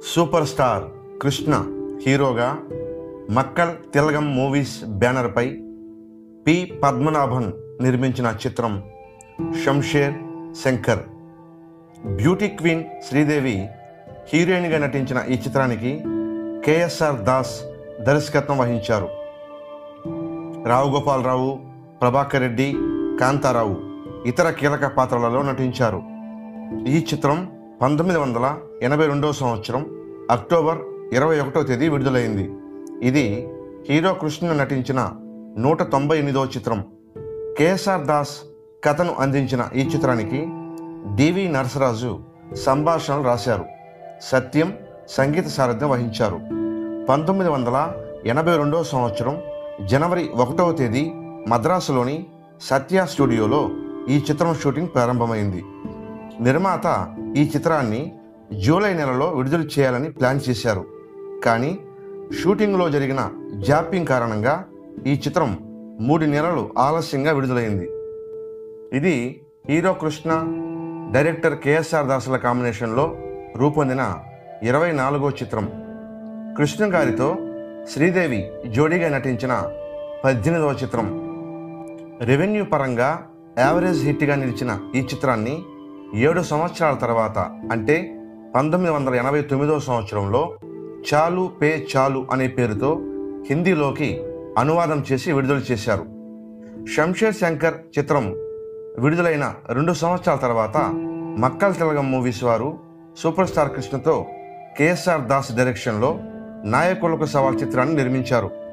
Super star Krishna హీరోగా Makkal Thilagam movies బ్యానర్పై P Padmanabhan నిర్మించిన చిత్రం షంషేర్ శంకర్. బ్యూటీ క్వీన్ శ్రీదేవి హీరోయిన్గా నటించిన ఈ చిత్రానికి కేఎస్ఆర్ దాస్ దర్శకత్వం వహించారు. రావు గోపాలరావు, ప్రభాకర్ రెడ్డి, కాంతారావు ఇతర కీలక పాత్రలలో నటించారు. ఈ చిత్రం 1982 సంవత్సరం అక్టోబర్ 21వ తేదీ విడుదలైంది. ఇది హీరో కృష్ణ నటించిన 198వ చిత్రం. కేఎస్ఆర్ దాస్ కథను అందించిన ఈ చిత్రానికి డివి నరసరాజు సంభాషణలు రాశారు. సత్యం సంగీత సారథ్యం వహించారు. 1982 సంవత్సరం జనవరి 1వ తేదీ మద్రాసులోని సత్య స్టూడియోలో ఈ చిత్రం షూటింగ్ ప్రారంభమైంది. నిర్మాత ఈ చిత్రాన్ని జూలై నెలలో విడుదల చేయాలని ప్లాన్ చేశారు. కానీ షూటింగ్లో జరిగిన జాప్యం కారణంగా ఈ చిత్రం 3 నెలలు ఆలస్యంగా విడుదలైంది. ఇది హీరో కృష్ణ, డైరెక్టర్ కేఎస్ఆర్ దాసుల కాంబినేషన్లో రూపొందిన 24వ చిత్రం. కృష్ణ గారితో శ్రీదేవి జోడీగా నటించిన 18వ చిత్రం. రెవెన్యూ పరంగా యావరేజ్ హిట్గా నిలిచిన ఈ చిత్రాన్ని 7 సంవత్సరాల తర్వాత అంటే 1989 సంవత్సరంలో చాలు పే చాలు అనే పేరుతో హిందీలోకి అనువాదం చేసి విడుదల చేశారు. షంషేర్ శంకర్ చిత్రం విడుదలైన 2 సంవత్సరాల తర్వాత మక్కల్ తిలగం మూవీస్ వారు సూపర్ స్టార్ కృష్ణతో కేఎస్ఆర్ దాస్ డైరెక్షన్లో నాయకులకు సవాల్ చిత్రాన్ని నిర్మించారు.